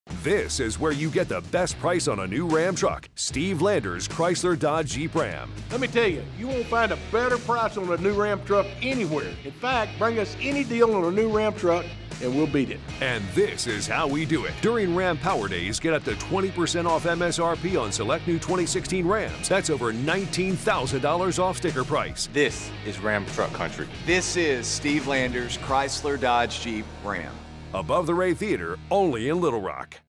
This is where you get the best price on a new Ram truck. Steve Landers, Chrysler, Dodge, Jeep, Ram. Let me tell you, you won't find a better price on a new Ram truck anywhere. In fact, bring us any deal on a new Ram truck and we'll beat it. And this is how we do it. During Ram Power Days, get up to 20% off MSRP on select new 2016 Rams. That's over $19,000 off sticker price. This is Ram Truck Country. This is Steve Landers, Chrysler, Dodge, Jeep, Ram. Above the Ray Theater, only in Little Rock.